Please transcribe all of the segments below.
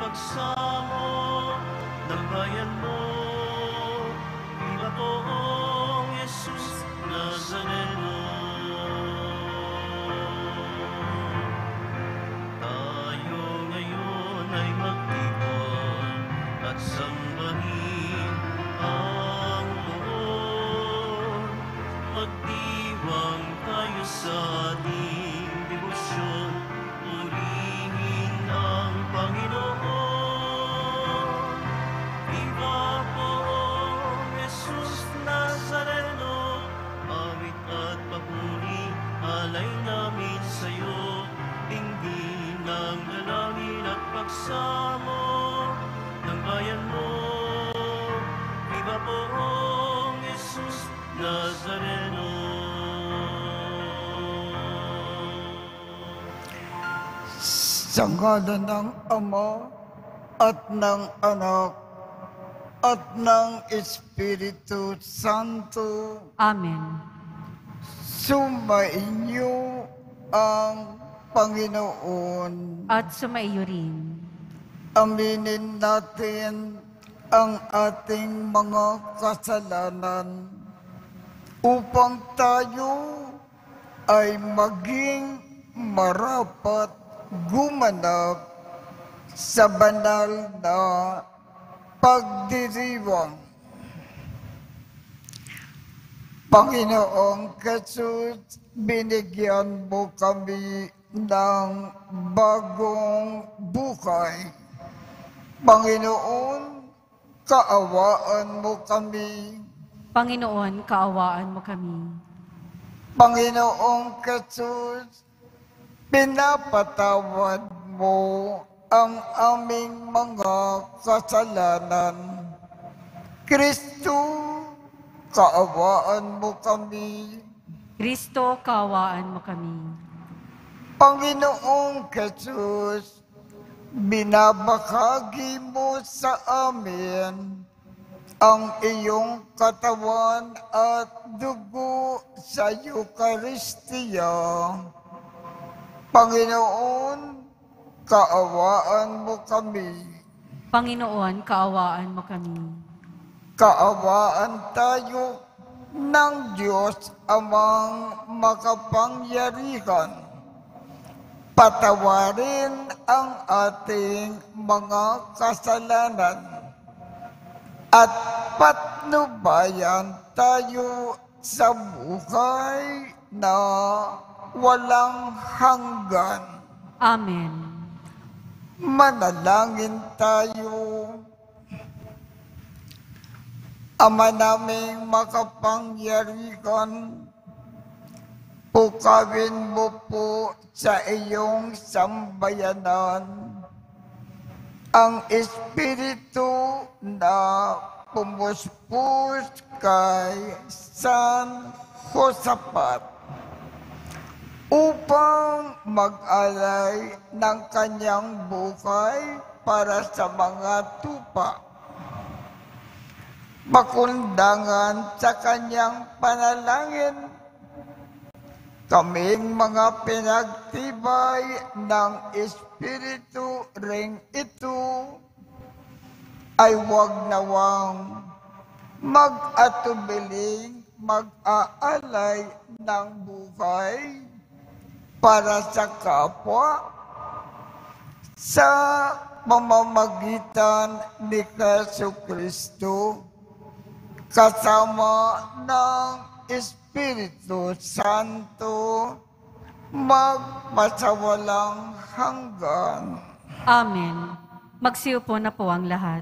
pagsamo ng bayan mo. Viva poong Jesus Nazareno. Tayo ngayon ay magtipon at sambahin ang Poon. Magdiwang tayo sa ating debosyon, purihin ang Panginoon. Viva poong Jesus Nazareno, awit at papuri, alay namin sa'yo. Dinggin ng dalangin at pagsamo ng bayan mo. Viva poong Jesus Nazareno. Sa ngalan ng Ama at ng Anak at ng Espiritu Santo. Amen. Sumainyo ang Panginoon. At sumaiyo rin. Aminin natin ang ating mga kasalanan upang tayo ay maging marapat gumanap sa banal na pagdiriwang. Panginoong Jesus, binigyan mo kami ng bagong buhay. Panginoon, kaawaan mo kami. Panginoon, kaawaan mo kami. Panginoong Jesus, pinapatawad mo ang aming mga kasalanan. Kristo, kaawaan mo kami. Kristo, kaawaan mo kami. Panginoong Jesus, binabahagi mo sa amin ang iyong katawan at dugo sa Eucharistia. Panginoon, kaawaan mo kami. Panginoon, kaawaan mo kami. Kaawaan tayo ng Diyos Amang makapangyarihan. Patawarin ang ating mga kasalanan at patnubayan tayo sa buhay na walang hanggan. Amen. Manalangin tayo. Ama naming makapangyarihan, pukawin mo po sa iyong sambayanan ang Espiritu na pumuspos kay San Josaphat upang mag-alay ng kanyang buhay para sa mga tupa. Makundangan sa kanyang panalangin, kaming mga pinagtibay ng Espiritu ring ito ay huwag nawang mag-atubiling mag-aalay ng buhay para sa kapwa sa pamamagitan ni Jesucristo kasama ng Espiritu Santo magpasawalang hanggan. Amen. Magsiupo na po ang lahat.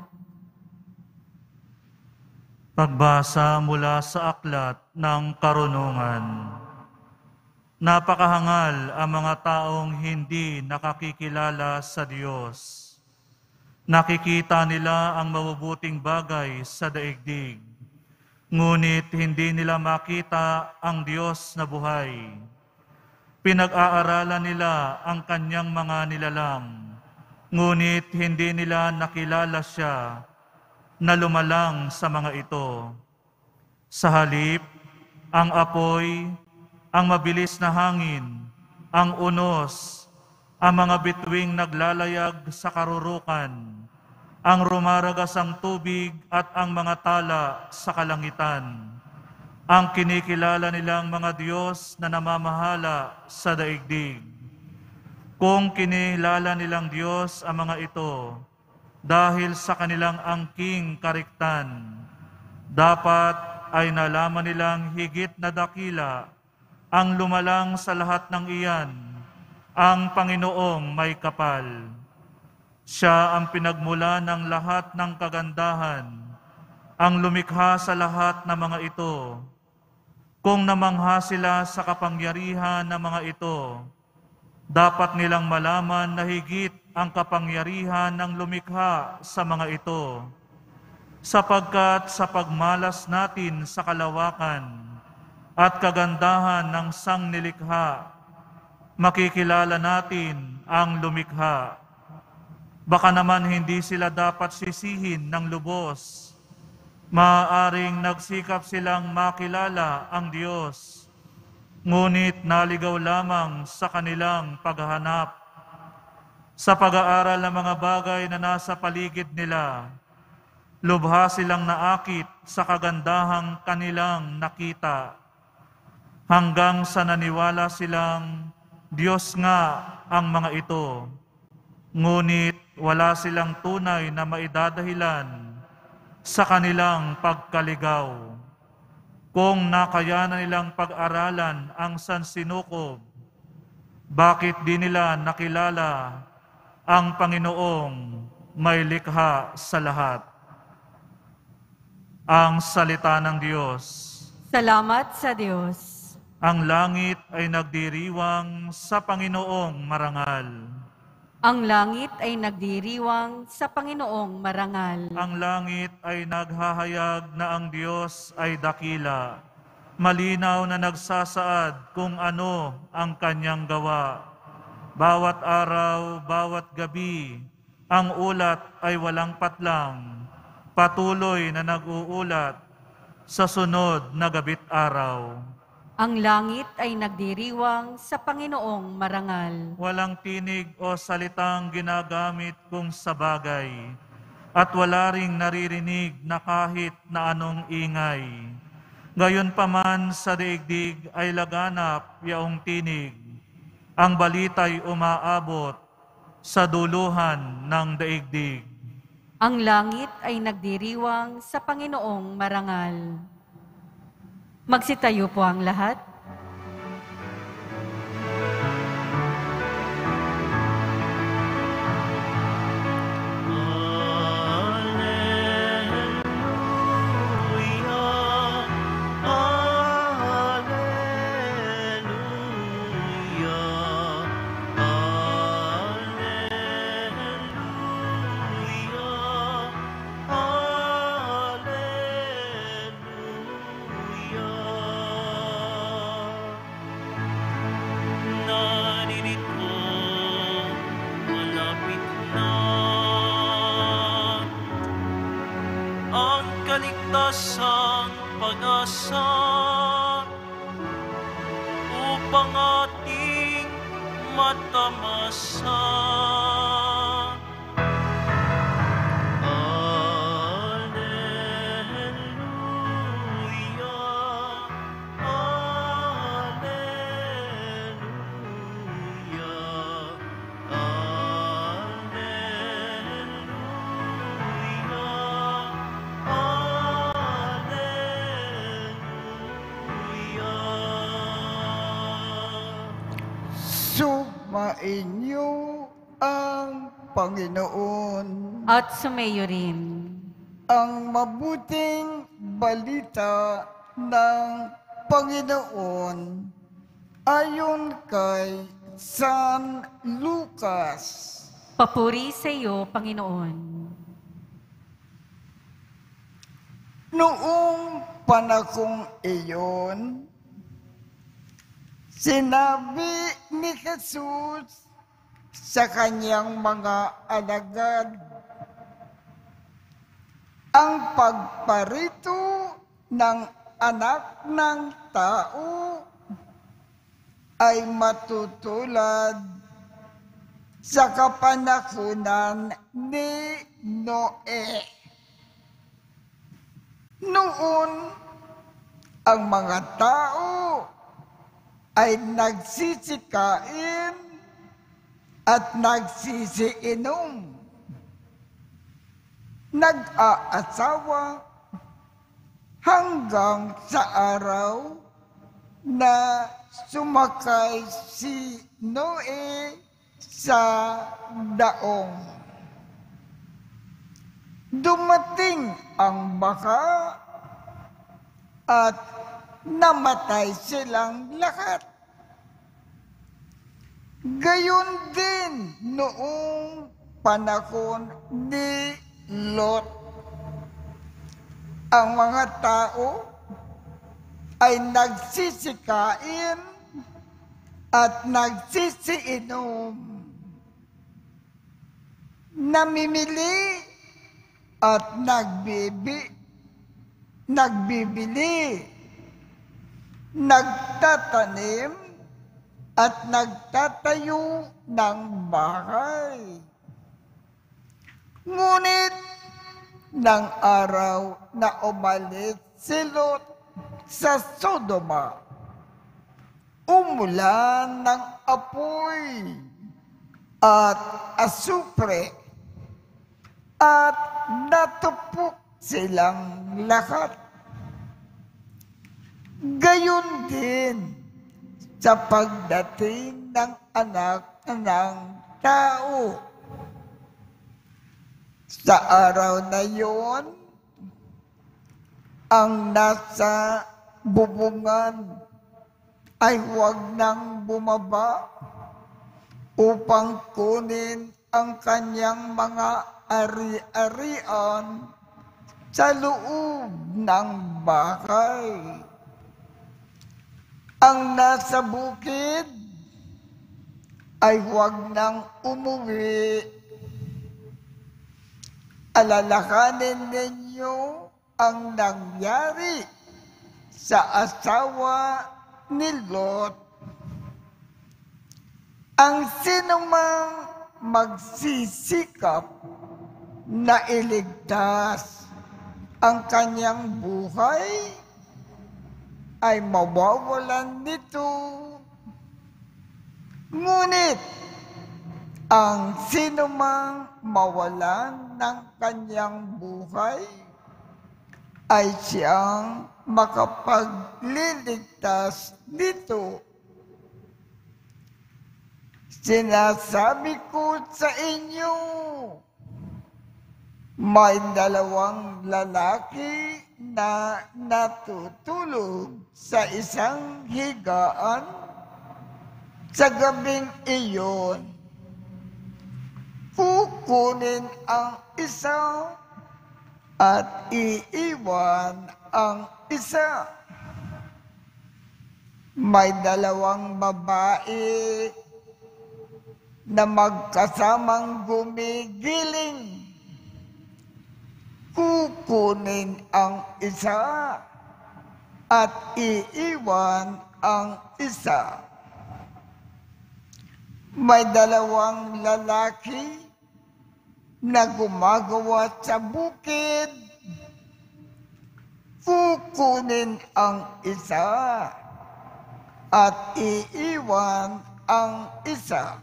Pagbasa mula sa aklat ng karunungan. Napakahangal ang mga taong hindi nakakikilala sa Diyos. Nakikita nila ang mabubuting bagay sa daigdig, ngunit hindi nila makita ang Diyos na buhay. Pinag-aaralan nila ang kanyang mga nilalang, ngunit hindi nila nakilala siya na lumalang sa mga ito. Sa halip, ang apoy, ang mabilis na hangin, ang unos, ang mga bituing naglalayag sa karurukan, ang rumaragasang tubig at ang mga tala sa kalangitan, ang kinikilala nilang mga Diyos na namamahala sa daigdig. Kung kinilala nilang Diyos ang mga ito, dahil sa kanilang angking kariktan, dapat ay nalaman nilang higit na dakila ang lumalang sa lahat ng iyan, ang Panginoong may kapal. Siya ang pinagmula ng lahat ng kagandahan, ang lumikha sa lahat ng mga ito. Kung namangha sila sa kapangyarihan ng mga ito, dapat nilang malaman na higit ang kapangyarihan ng lumikha sa mga ito, sapagkat sa pagmalas natin sa kalawakan at kagandahan ng sangnilikha, makikilala natin ang lumikha. Baka naman hindi sila dapat sisihin ng lubos. Maaaring nagsikap silang makilala ang Diyos, ngunit naligaw lamang sa kanilang paghahanap. Sa pag-aaral ng mga bagay na nasa paligid nila, lubha silang naakit sa kagandahang kanilang nakita, hanggang sa naniwala silang Diyos nga ang mga ito, ngunit wala silang tunay na maidadahilan sa kanilang pagkaligaw. Kung nakayanan nilang pag-aralan ang sansinukob, bakit di nila nakilala ang Panginoong may likha sa lahat? Ang salita ng Diyos. Salamat sa Diyos. Ang langit ay nagdiriwang sa Panginoong marangal. Ang langit ay nagdiriwang sa Panginoong marangal. Ang langit ay naghahayag na ang Diyos ay dakila. Malinaw na nagsasaad kung ano ang kanyang gawa. Bawat araw, bawat gabi, ang ulat ay walang patlang. Patuloy na nag-uulat sa sunod na gabit araw. Ang langit ay nagdiriwang sa Panginoong marangal. Walang tinig o salitang ginagamit kung sa bagay, at wala ring naririnig na kahit na anong ingay. Gayunpaman sa daigdig ay laganap yaong tinig. Ang balita'y umaabot sa duluhan ng daigdig. Ang langit ay nagdiriwang sa Panginoong marangal. Magsitayo po ang lahat. Kaligtasang pag-asa upang ating matamasa. Alleluia, alleluia, Sumainyo ang Panginoon. At sumayo rin. Ang mabuting balita ng Panginoon ayon kay San Lucas. Papuri sa iyo, Panginoon. Noong panahong iyon, sinabi ni Jesus sa kanyang mga alagad, ang pagparito ng anak ng tao ay matutulad sa kapanahunan ni Noe. Noon, ang mga tao ay nagsisikain at nagsisiinom, nag-aasawa hanggang sa araw na sumakay si Noe sa daong. Dumating ang baka at namatay silang lahat. Gayon din noong panahon ni Lot. Ang mga tao ay nagsisikain at nagsisiinom, namimili at nagbibili, nagtatanim at nagtatayo ng bahay. Ngunit ng araw na umalis si Lot sa Sodoma, umulan ng apoy at asupre at natupok silang lahat. Gayon din sa pagdating ng Anak ng Tao. Sa araw na yon, ang nasa bubungan ay huwag nang bumaba upang kunin ang kanyang mga ari-arian sa loob ng bahay. Ang nasa bukid ay huwag nang umuwi. Alalahanin ninyo ang nangyari sa asawa ni Lot. Ang sinumang magsisikap na iligtas ang kanyang buhay ay mawawalan nito. Ngunit ang sinumang mawalan ng kanyang buhay ay siyang makapagliligtas dito. Sinasabi ko sa inyo, may 2 lalaki na natutulog sa isang higaan sa gabing iyon. Kukunin ang isa at iiwan ang isa. May 2 babae na magkasamang gumigiling. Kukunin ang isa at iiwan ang isa. May 2 lalaki na gumagawa sa bukid. Kukunin ang isa at iiwan ang isa.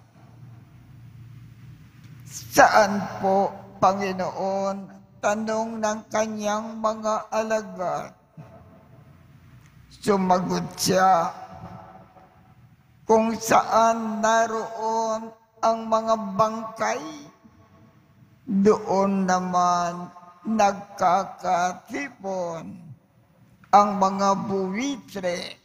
Saan po, Panginoon? Tanong ng kanyang mga alagad. Sumagot siya, kung saan naroon ang mga bangkay, doon naman nagkakatipon ang mga buwitre.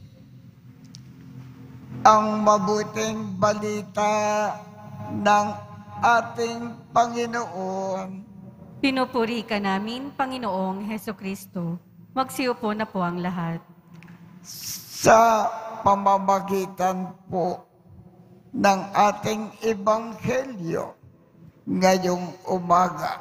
Ang mabuting balita ng ating Panginoon. Pinupuri ka namin, Panginoong Hesukristo. Magsiupo na po ang lahat. Sa pamamagitan po ng ating Ebanghelyo ngayong umaga,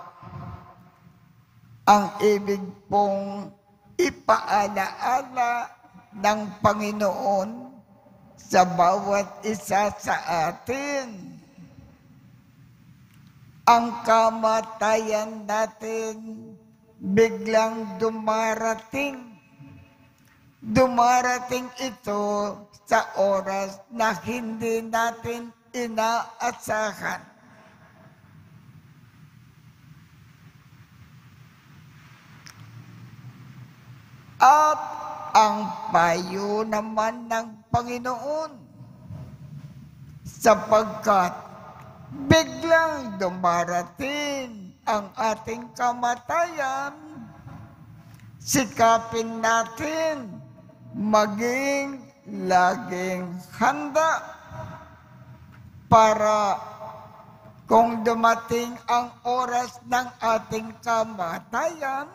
ang ibig pong ipaalaala ng Panginoon sa bawat isa sa atin ang kamatayan natin biglang dumarating. Dumarating ito sa oras na hindi natin inaasahan. At ang payo naman ng Panginoon, sapagkat biglang dumarating ang ating kamatayan, sikapin natin maging laging handa para kung dumating ang oras ng ating kamatayan,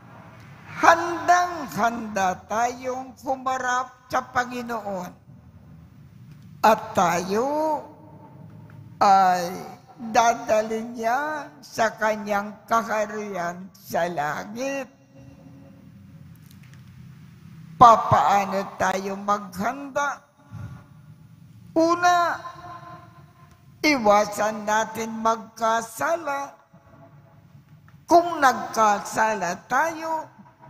handang-handa tayong humarap sa Panginoon. At tayo ay dadalhin niya sa kanyang kaharian sa langit. Papaano tayo maghanda? Una, iwasan natin magkasala. Kung nagkasala tayo,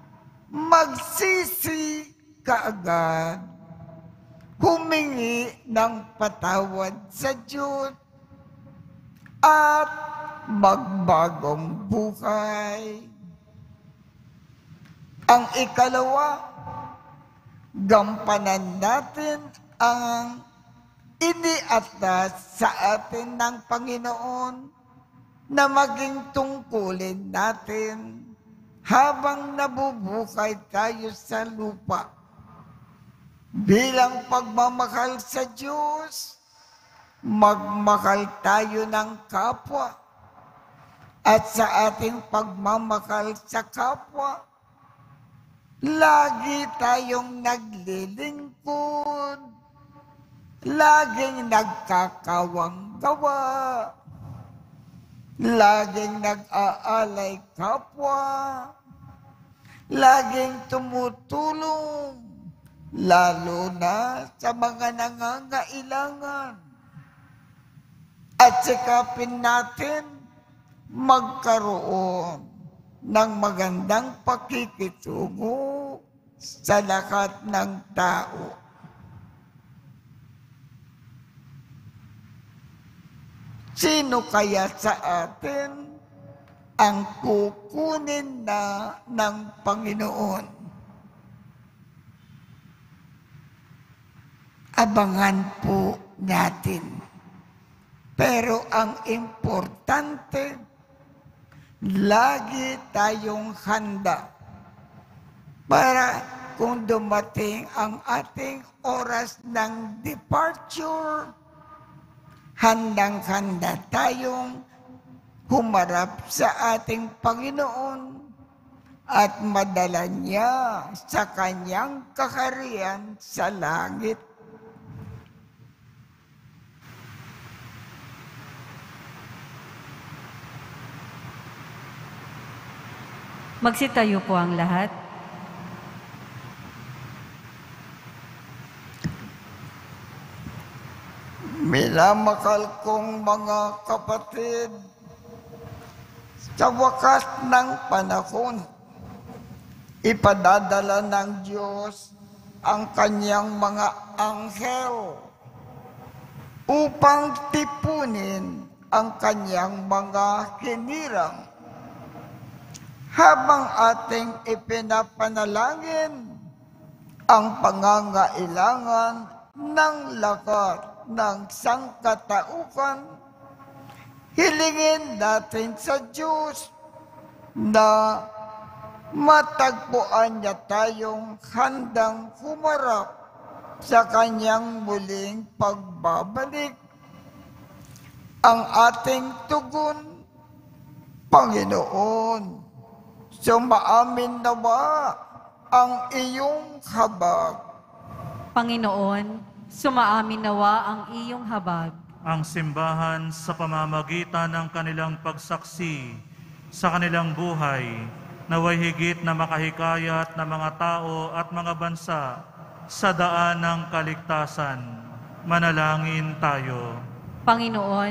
magsisi kaagad. Humingi ng patawad sa Diyos at magbagong buhay. Ang ikalawa, gampanan natin ang iniatas sa atin ng Panginoon na maging tungkulin natin habang nabubuhay tayo sa lupa. Bilang pagmamahal sa Diyos, magmahal tayo ng kapwa. At sa ating pagmamahal sa kapwa, lagi tayong naglilingkod, laging nagkakawang gawa, laging nag-aalay kapwa, laging tumutulong, lalo na sa mga nangangailangan. At sikapin natin magkaroon ng magandang pakikitungo sa lahat ng tao. Sino kaya sa atin ang kukunin na ng Panginoon? Abangan po natin. Pero ang importante, lagi tayong handa para kung dumating ang ating oras ng departure, handang-handa tayong humarap sa ating Panginoon at madala niya sa kanyang kaharian sa langit. Magsitayo po ang lahat. Minamahal kong mga kapatid, sa wakas ng panahon, ipadadala ng Diyos ang kanyang mga anghel upang tipunin ang kanyang mga hinirang. Habang ating ipinapanalangin ang pangangailangan ng lahat ng sangkatauhan, hilingin natin sa Diyos na matagpuan niya tayong handang humarap sa kanyang muling pagbabalik. Ang ating tugon, Panginoon, sumaamin nawa ang iyong habag. Panginoon, sumaamin nawa ang iyong habag. Ang simbahan sa pamamagitan ng kanilang pagsaksi sa kanilang buhay, naway higit na makahikayat ng mga tao at mga bansa sa daan ng kaligtasan. Manalangin tayo. Panginoon,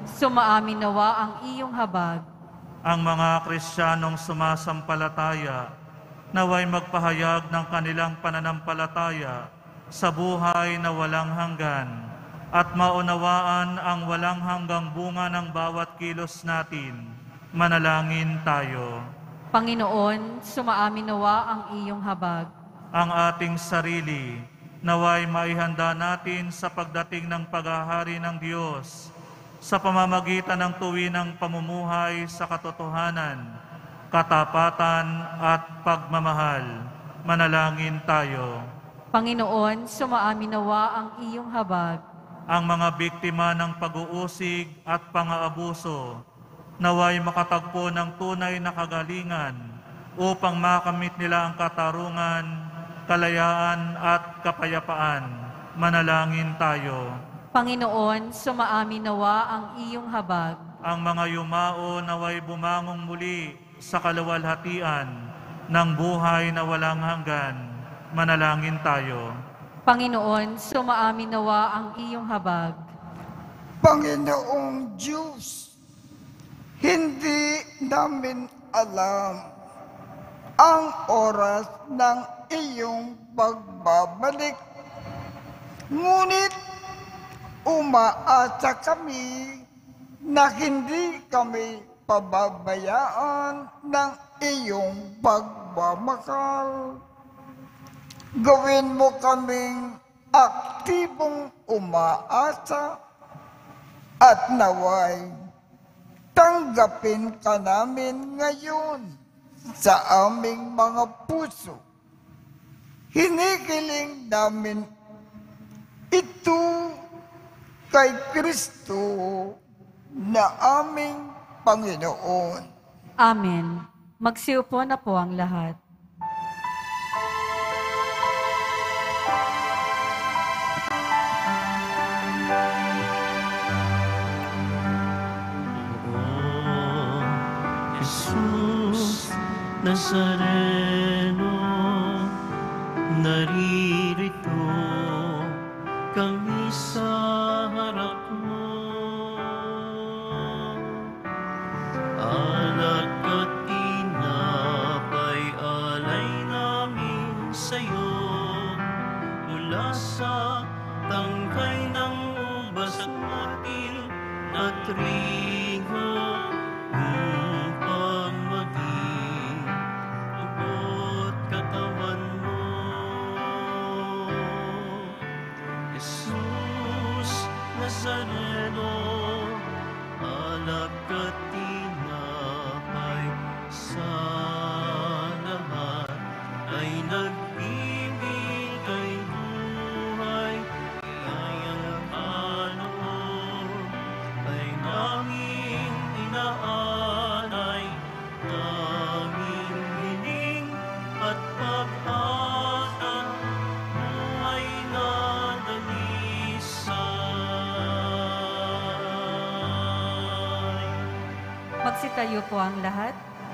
sumaamin nawa ang iyong habag. Ang mga Kristiyanong sumasampalataya, naway magpahayag ng kanilang pananampalataya sa buhay na walang hanggan at maunawaan ang walang hanggang bunga ng bawat kilos natin. Manalangin tayo. Panginoon, sumaamin nawa ang iyong habag. Ang ating sarili, naway maihanda natin sa pagdating ng paghahari ng Diyos sa pamamagitan ng tuwinang pamumuhay sa katotohanan, katapatan at pagmamahal. Manalangin tayo. Panginoon, sumaamin nawa ang iyong habag. Ang mga biktima ng pag-uusig at pang-aabuso, naway makatagpo ng tunay na kagalingan upang makamit nila ang katarungan, kalayaan at kapayapaan. Manalangin tayo. Panginoon, sumaamin nawa ang iyong habag. Ang mga yumao naway bumangong muli sa kaluwalhatian ng buhay na walang hanggan. Manalangin tayo. Panginoon, sumaamin nawa ang iyong habag. Panginoong Diyos, hindi namin alam ang oras ng iyong pagbabalik. Ngunit umaasa kami na hindi kami pababayaan ng iyong pagmamahal. Gawin mo kaming aktibong umaasa at naway tanggapin ka namin ngayon sa aming mga puso. Hinihiling namin ito kay Kristo na aming Panginoon. Amen. Magsiupo na po ang lahat. Jesus Nazareno, naririto kami sa harap mo. Alak at tinapay alay namin sa'yo, mula sa tangkay ng ubas at martil at trigo, upang maging ugot katawan mo. Jesus Nazareno, alak at tinapay sa lahat ay nagbibigay buhay, kayang kaloob ay naming inaalay, naming hiling at pag-asa ay nadalisay. Magsitayo po ang lahat.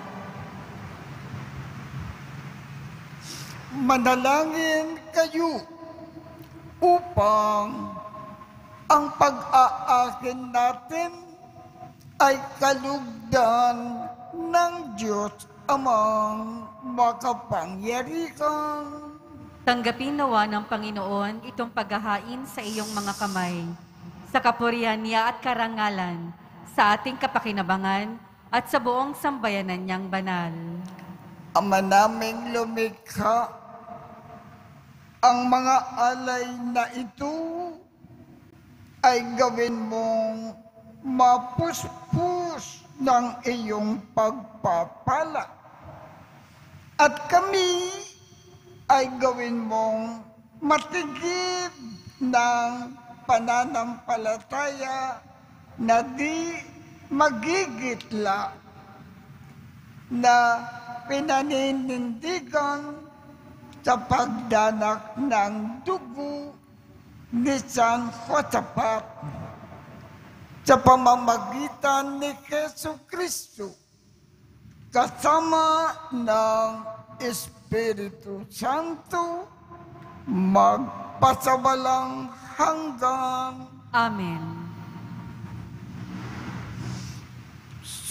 Manalangin kayo upang ang pag-aakin natin ay kalugdan ng Diyos Amang makapangyarihan. Tanggapin nawa ng Panginoon itong paghahain sa iyong mga kamay, sa kapurihan niya at karangalan, sa ating kapakinabangan at sa buong sambayanan niyang banal. Ama naming lumikha, ang mga alay na ito ay gawin mong mapuspos ng iyong pagpapala. At kami ay gawin mong matigid ng pananampalataya na di magigitla, na pinaninindigan sa pagdanak ng dugo ni San Josaphat sa pamamagitan ni Jesucristo kasama ng Espiritu Santo magpasawalang hanggan. Amen.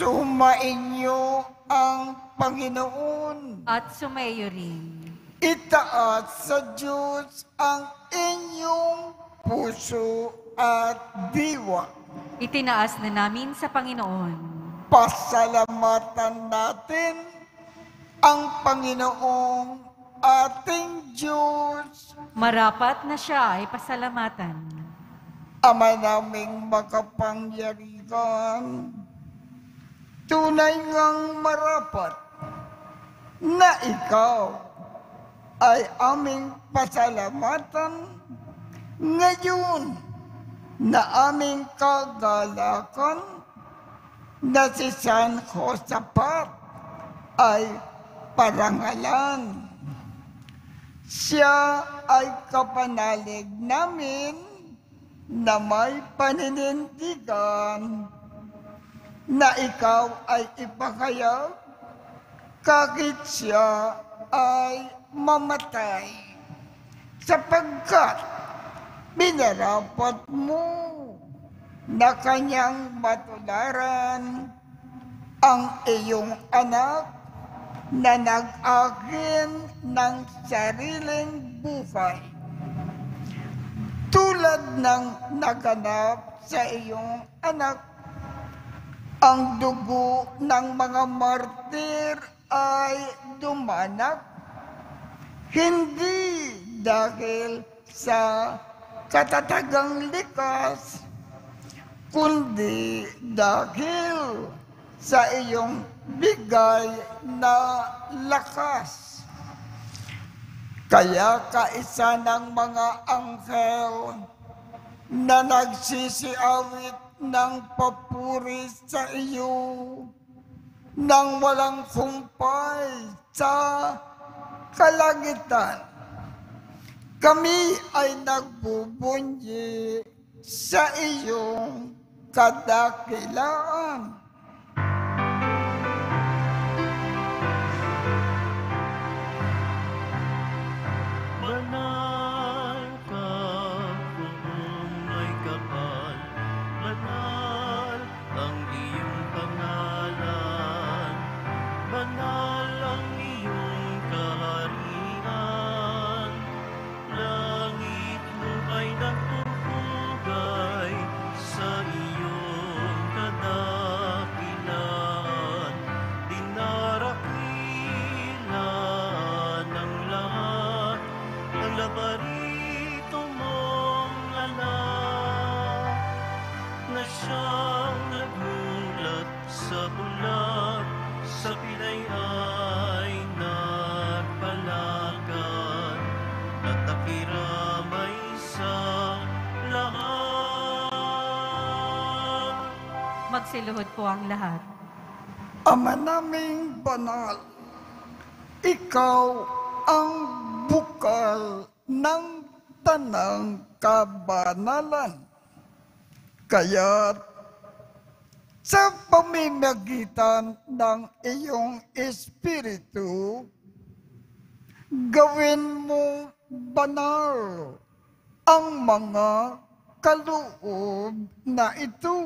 Sumainyo ang Panginoon. At sumayo rin. Itaas sa Diyos ang inyong puso at diwa. Itinaas na namin sa Panginoon. Pasalamatan natin ang Panginoong ating Diyos. Marapat na siya ay pasalamatan. Ama naming makapangyarihan, tunay ngang marapat na ikaw ay aming pasalamatan ngayon na aming kagalakan na si San Josaphat ay parangalan. Siya ay kapanalig namin na may paninindigan na ikaw ay ipakayag kahit siya ay mamatay, sapagkat minarapat mo na kanyang matularan ang iyong anak na nag-akin ng sariling buhay. Tulad ng naganap sa iyong anak, ang dugo ng mga martir ay dumanak, hindi dahil sa katatagang likas, kundi dahil sa iyong bigay na lakas. Kaya kaisa ng mga anghel na nagsisiawit ng papuri sa iyo nang walang kumpay sa kalangitan, kami ay nagbubunyi sa iyong kadakilaan. Banal ka kung may kapal, banal ang iyong pangalan, banal ang iyong kaharian. Langit mo ay nagpupugay sa iyong kadakilaan, dinarakilan ng lahat ang labarito mong anak, na siyang nagulat sa bulag, sa pilay ay nagpalakad, at nakiramay sa lahat. Magsiluhod po ang lahat. Ama naming banal, ikaw ang bukal ng tanang kabanalan. Kaya't sa pamamagitan ng iyong Espiritu, gawin mo banal ang mga kaloob na ito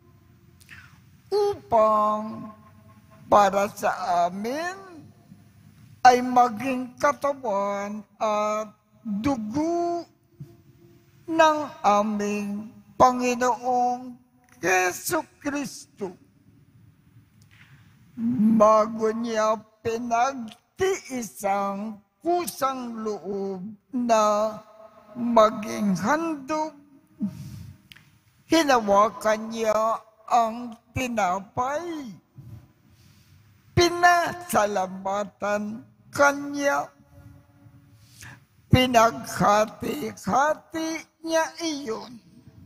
upang para sa amin ay maging katawan at dugo ng aming Panginoong Jesucristo. Bago niya pinagtiisang kusang loob na maging handog, hinawakan niya ang tinapay. Pinasalamatan kanya. Pinaghati-hati niya iyon.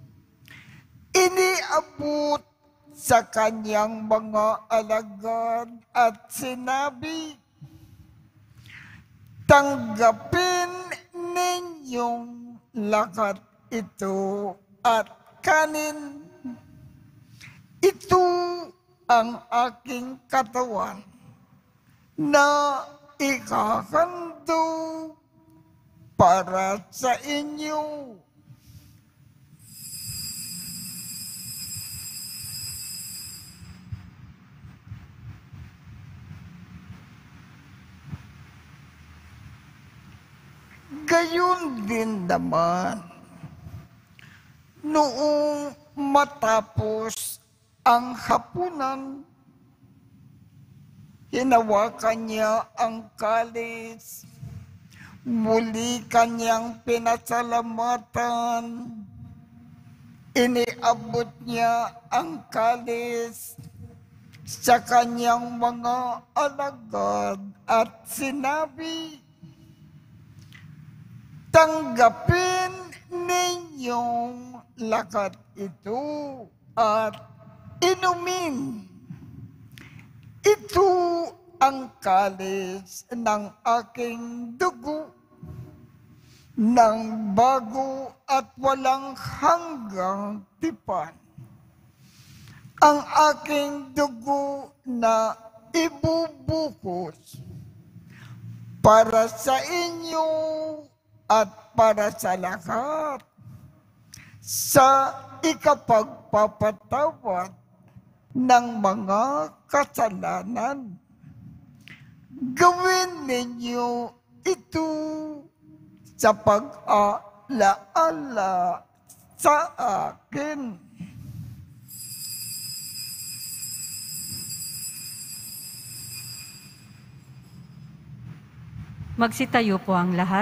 Iniabot sa kanyang mga alagad at sinabi, tanggapin ninyong lahat ito at kanin. Ito ang aking katawan na ikahandog para sa inyo. Gayon din naman, noong matapos ang hapunan, hinawakan niya ang kalis, muli kanyang pinasalamatan, iniabot niya ang kalis sa kanyang mga alagad at sinabi, "Tanggapin ninyong lakat ito at inumin. Ito ang kalis ng aking dugo, ng bago at walang hanggang tipan. Ang aking dugo na ibubukos para sa inyo at para sa lahat, sa ikapagpapatawad ng mga kasalanan. Gawin ninyo ito sa pag-alaala sa akin." Magsitayo po ang lahat.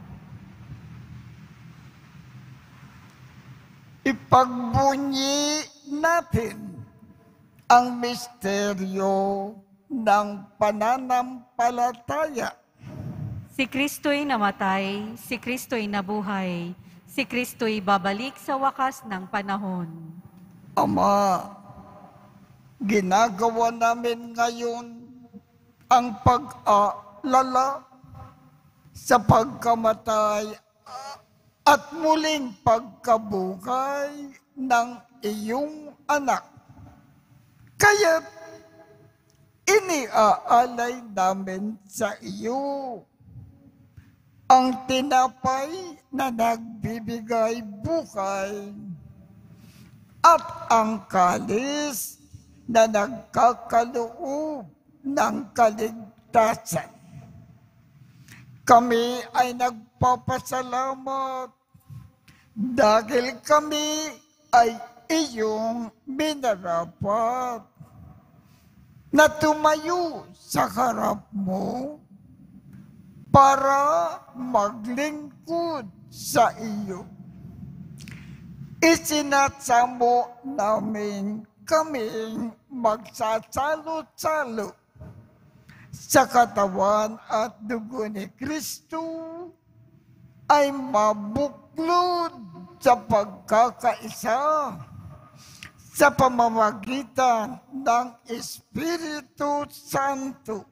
Ipagbunyi natin ang misteryo ng pananampalataya. Si Kristo'y namatay, si Kristo'y nabuhay, si Kristo'y babalik sa wakas ng panahon. Ama, ginagawa namin ngayon ang pag-alala sa pagkamatay at muling pagkabuhay ng iyong anak. Kaya't iniaalay namin sa iyo ang tinapay na nagbibigay buhay at ang kalis na nagkakaloob ng kaligtasan. Kami ay nagpapasalamat dahil kami ay iyong minarapat na tumayo sa harap mo para maglingkod sa iyo. Isinasamo namin kaming magsasalo-salo sa katawan at dugo ni Kristo ay mabuklod sa pagkakaisa sa pamamagitan ng Espiritu Santo.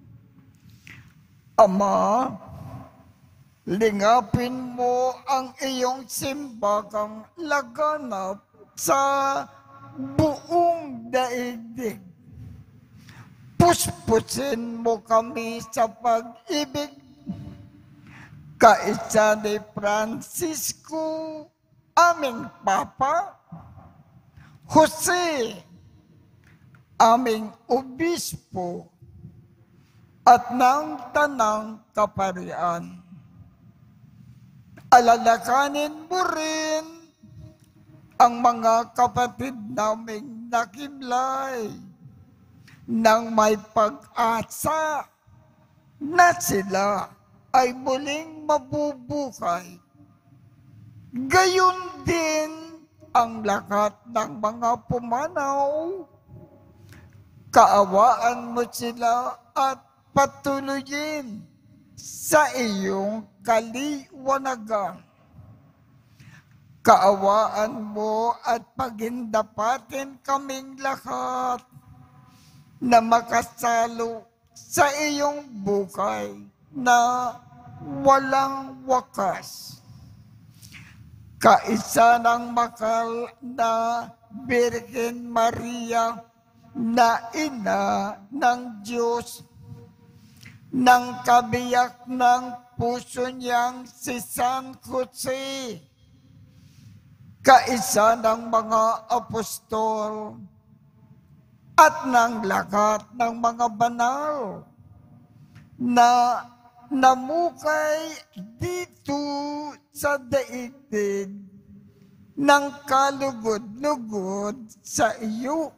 Ama, lingapin mo ang iyong simbakang laganap sa buong daigdig. Puspusin mo kami sa pag-ibig, kaisa ni Francisco, aming Papa, Jose, aming Obispo, at ng Tanang Kaparian. Alalakanin mo rin ang mga kapatid naming nakimlay nang may pag-asa na sila ay muling mabubuhay. Gayon din ang lahat ng mga pumanaw. Kaawaan mo sila at patuloyin sa iyong kaliwanagan. Kaawaan mo at pagindapatin kaming lahat na makasalo sa iyong buhay na walang wakas. Kaisa ng makal na Birhen Maria na ina ng Diyos, ng kabiyak ng puso niyang si San Jose, kaisa ng mga apostol, at ng lahat ng mga banal na namukay dito sa daigdig ng kalugod-lugod sa iyo.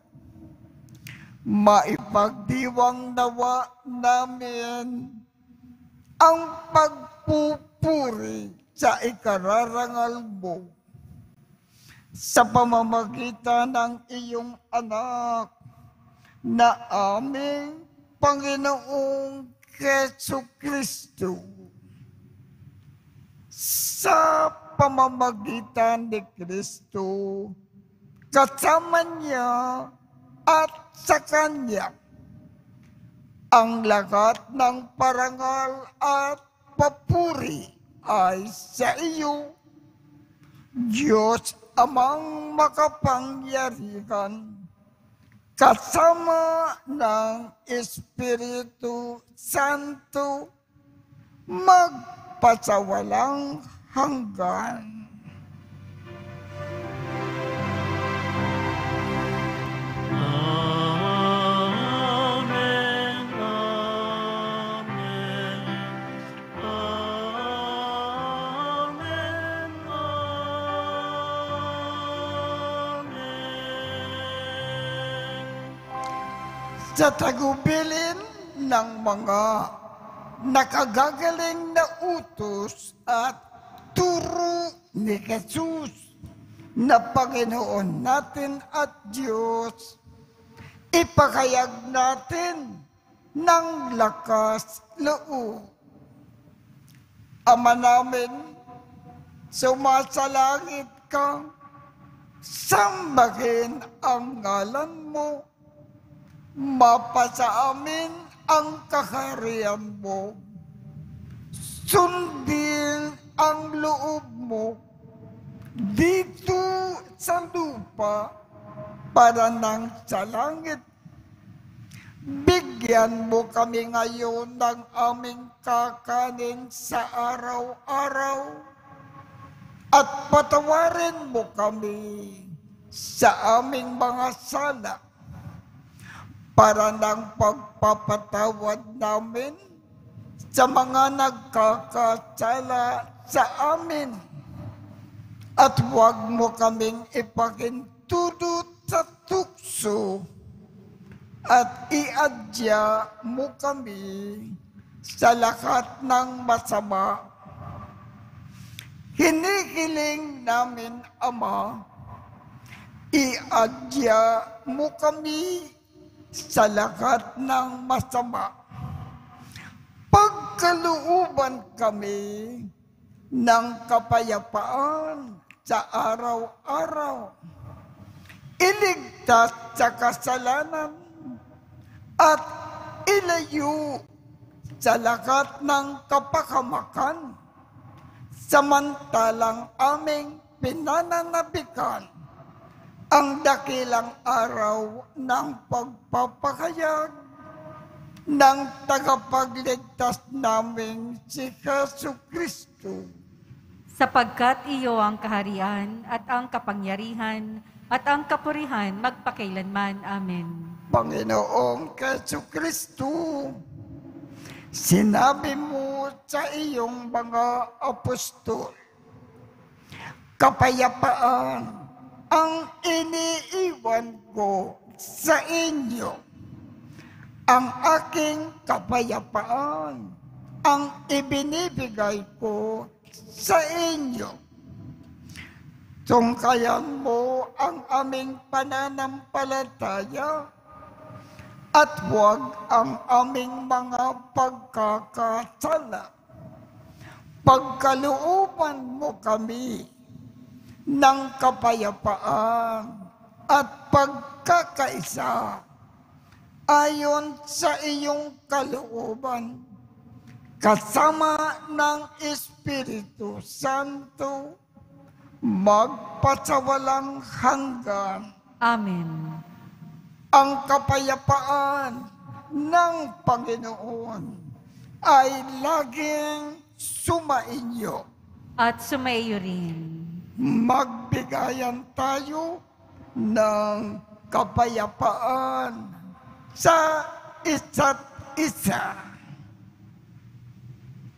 Maipagdiwang nawa namin ang pagpupuri sa ikararangal mo sa pamamagitan ng iyong anak na aming Panginoong Jesucristo. Sa pamamagitan ni Kristo, kasama niya at sa Kanya, ang lahat ng parangal at papuri ay sa iyo, Diyos Amang makapangyarihan, kasama ng Espiritu Santo, magpasawalang hanggan. Amen, amen, amen, amen. Sa tagubilin ng mga nakagagaling na utos at turo ni Jesus na Panginoon natin at Diyos, ipakayag natin ng lakas loob. Ama namin, sumasalangit ka, sambahin ang ngalan mo, mapasa amin ang kaharian mo, sundin ang loob mo dito sa lupa para nang sa langit. Bigyan mo kami ngayon ng aming kakanin sa araw-araw at patawarin mo kami sa aming mga sala para ng pagpapatawad namin sa mga nagkakasala sa amin. At huwag mo kaming ipakintulot sa tukso at iadya mo kami sa lahat ng masama. Hinihiling namin, Ama, iadya mo kami sa lahat ng masama. Pagkalooban kami ng kapayapaan sa araw-araw. Iligtas sa kasalanan at ilayo sa lahat ng kapakamakan, samantalang aming pinananabikan ang dakilang araw ng pagpapahayag ng tagapagligtas naming si Jesucristo. Sapagkat iyo ang kaharian at ang kapangyarihan at ang kapurihan magpakailanman. Amen. Panginoong Jesucristo, sinabi mo sa iyong mga apostol, kapayapaan ang iniiwan ko sa inyo. Ang aking kapayapaan ang ibinibigay ko sa inyo. Tungkayan mo ang aming pananampalataya at huwag ang aming mga pagkakasala. Pagkalooban mo kami ng kapayapaan at pagkakaisa ayon sa iyong kalooban, kasama ng Espiritu Santo, magpasawalang hanggan. Amen. Ang kapayapaan ng Panginoon ay laging sumainyo. At sumaiyo rin. Magbigayan tayo ng kapayapaan sa isa't isa.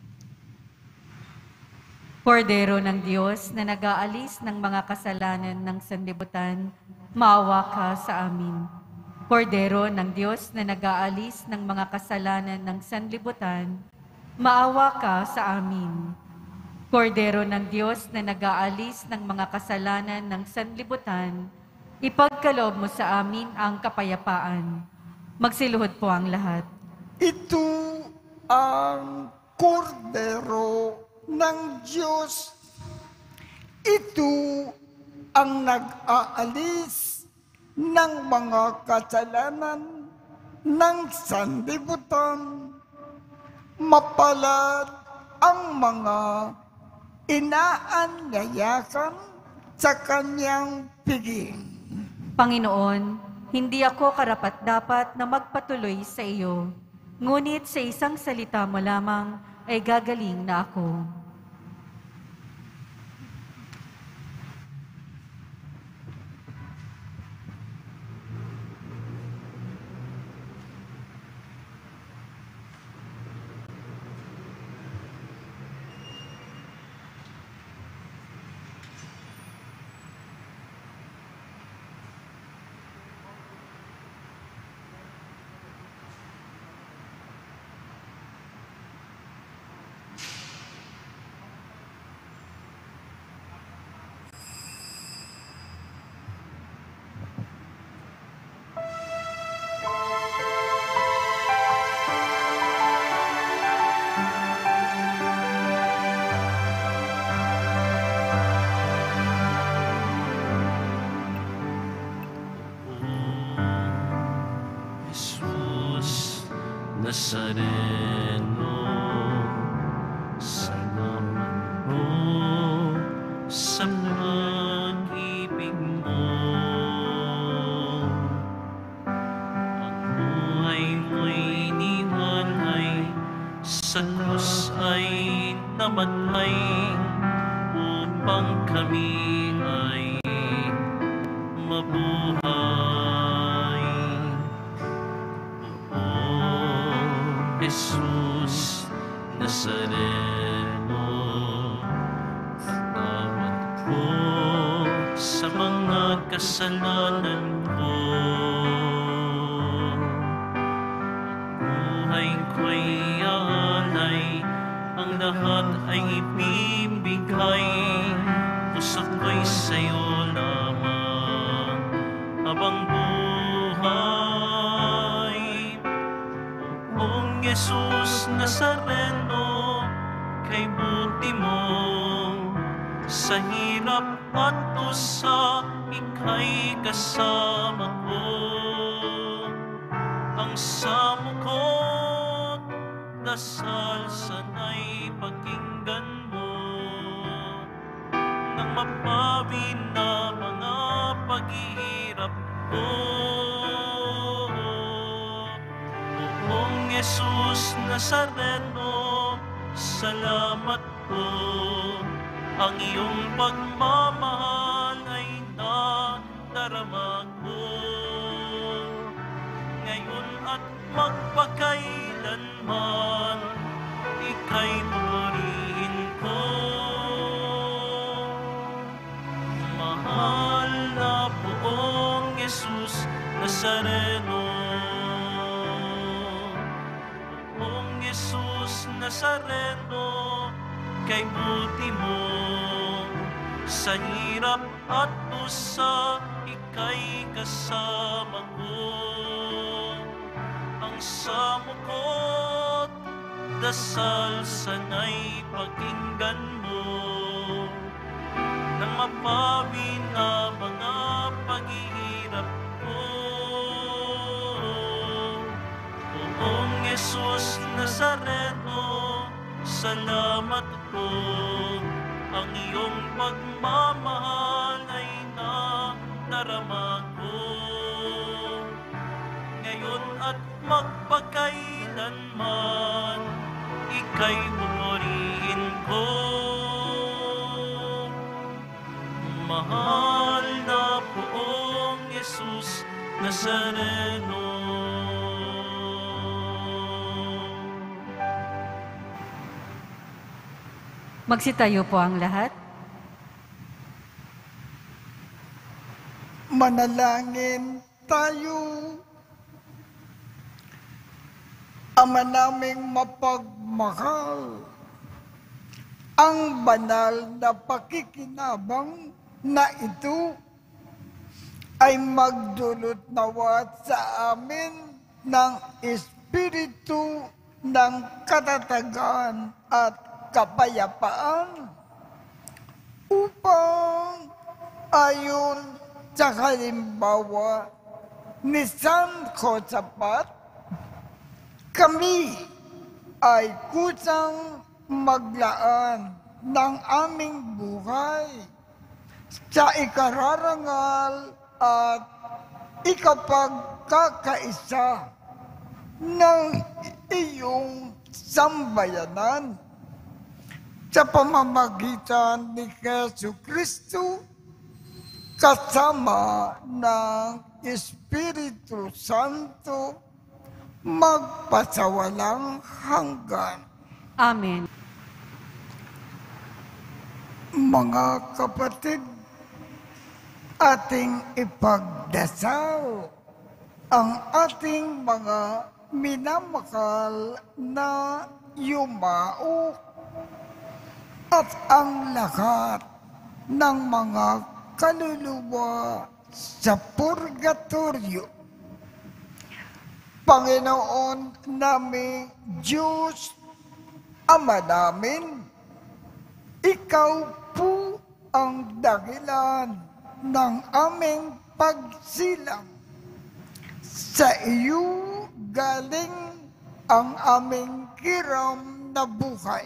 Kordero ng Diyos na nag-aalis ng mga kasalanan ng sanlibutan, maawa ka sa amin. Kordero ng Diyos na nag-aalis ng mga kasalanan ng sanlibutan, maawa ka sa amin. Kordero ng Diyos na nag-aalis ng mga kasalanan ng sanlibutan, ipagkaloob mo sa amin ang kapayapaan. Magsiluhod po ang lahat. Ito ang kordero ng Diyos. Ito ang nag-aalis ng mga kasalanan ng sanlibutan. Mapalad ang mga inaanyayakan sa kanyang piging. Panginoon, hindi ako karapat-dapat na magpatuloy sa iyo, ngunit sa isang salita mo lamang ay gagaling na ako. Nazareno, salamat mo sa pag-ibig mo. Ang buhay mo'y iniwalay, sa krus ay namatay, upang kami ay mabuhay. Jesus Nazareno, tawad ko sa mga kasalanan ko. Buhay ko'y aalay, ang lahat ay ibibigay. Puso ko'y sa'yo lamang habang buhay. Jesus Nazareno, kay buti mo sa hirap at dusa, ika'y kasama ko. Ang samo ko't dasal sana'y pakinggan mo, nang mapawi na mga paghihirap ko. Jesus Nazareno, salamat po. Ang iyong pagmamahal ay nadarama ko. Ngayon at magpakailanman, ika'y purihin ko. Mahal na poong Jesus Nazareno, Jesus Nazareno, kay buti mo sa hirap at dusa, ika'y kasama ko. Ang samo ko't dasal sana'y pakinggan mo, nang mapawi na mga paghihirap ko. Poong Jesus Nazareno, salamat po. Ang iyong pagmamahal ay nadarama ko. Ngayon at magpakailanman, ika'y pupurihin ko. Mahal na poong Jesus Nazareno, Magsitayo po ang lahat. Manalangin tayo. Ama naming mapagmahal, ang banal na pakikinabang na ito ay magdulot nawa sa amin ng espiritu ng katatagan at kapayapaan upang ayon sa halimbawa ni San Josaphat, kami ay kusang maglaan ng aming buhay sa ikararangal at ikapagkakaisa ng iyong sambayanan sa pamamagitan ni Jesucristo kasama ng Espiritu Santo magpasawalang hanggan. Amen. Mga kapatid, ating ipagdasal ang ating mga minamahal na yumao at ang lahat ng mga kaluluwa sa purgatorio. Panginoon namin Diyos, Ama namin, Ikaw po ang dahilan ng aming pagsilang. Sa iyo galing ang aming kiram na buhay.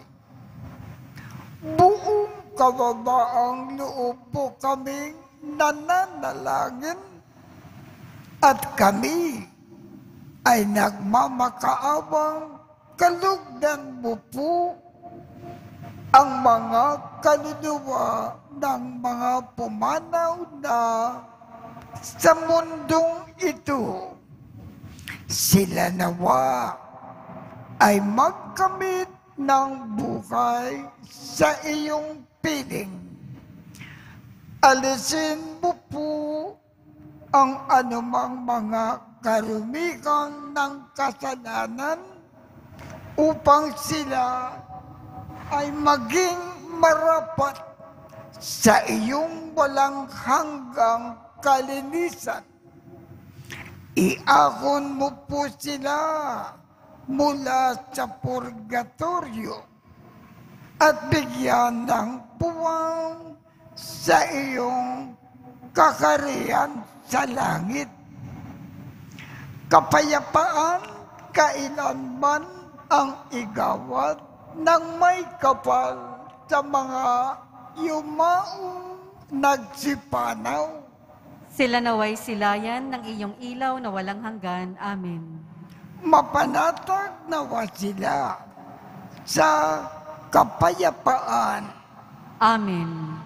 Buong kababaang loob po kaming nananalangin at kami ay nagmamakaawang kalugdan mo po ang mga kaluluwa ng mga pumanaw na sa mundong ito. Sila nawa ay magkamit ng buhay sa iyong piling. Alisin mo po ang anumang mga karumihan ng kasalanan upang sila ay maging marapat sa iyong walang hanggang kalinisan. Iahon mo po sila mula sa purgatorio at bigyan ng puwang sa iyong kakarihan sa langit. Kapayapaan kailanman ang igawad ng may kapal sa mga yumaong nagsipanaw. Sila naway silayan ng iyong ilaw na walang hanggan. Amen. Mapanatag nawa sila sa kapayapaan. Amen.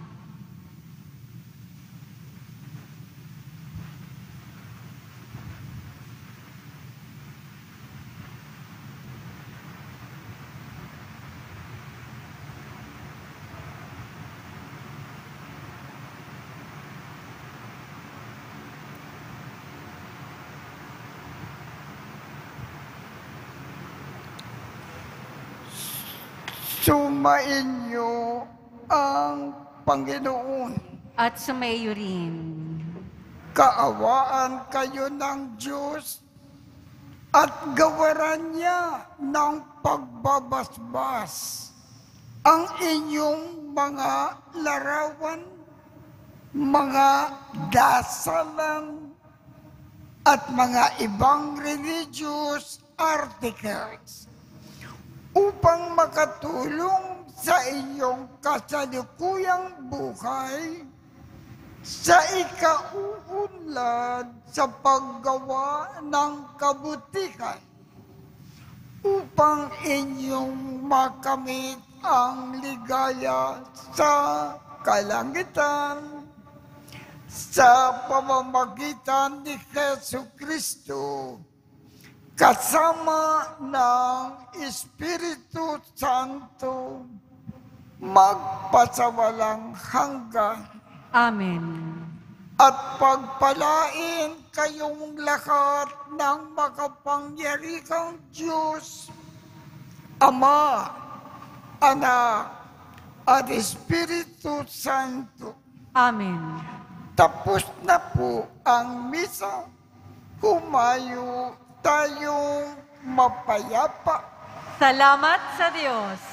Sumain niyo ang Panginoon. At sumayo rin. Kaawaan kayo ng Diyos at gawaran niya ng pagbabasbas ang inyong mga larawan, mga dasalan at mga ibang religious articles upang makatulong sa inyong kasalukuyang buhay sa ikauunlad sa paggawa ng kabutihan upang inyong makamit ang ligaya sa kalangitan sa pamamagitan ni Jesucristo kasama ng Espiritu Santo magpasawalang hanggan. Amen. At pagpalain kayong lahat ng makapangyarihang Diyos, Ama, Anak, at Espiritu Santo. Amen. Tapos na po ang misa. Humayo tayong mapayapa. Salamat sa Diyos.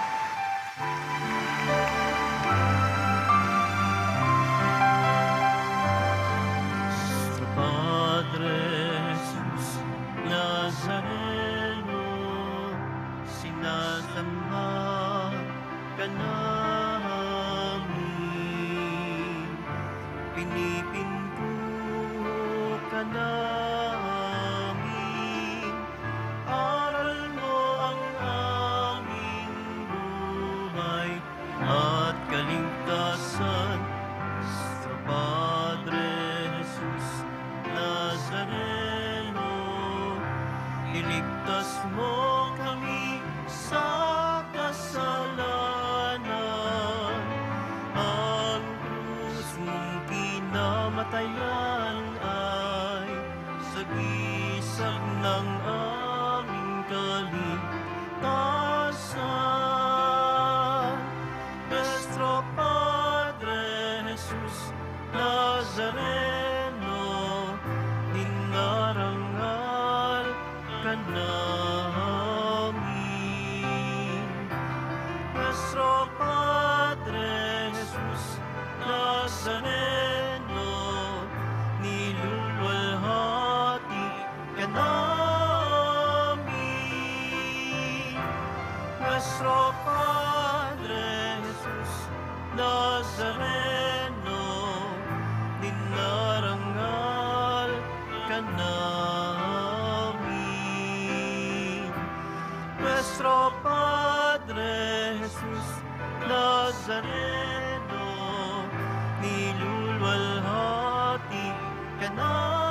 Sa Padre Jesus Nazareno, sinasamba ka namin, pinipinto ka namin, aral mo ang aming buhay at kaligtasan. Sa Padre Jesus Nazareno, iligtas mo kami sa kasalanan. Ang krus mong kinamatayan ay sagisag ng aming kaligtasan. Nuestro Padre Jesus Nazareno, dinarangal ka namin. Nuestro Padre Jesus Nazareno, niluluwalhati ka namin. Nuestro Padre Jesus Nazareno, dinarangal ka namin. Nuestro Padre Jesus Nazareno, niluluwalhati ka namin.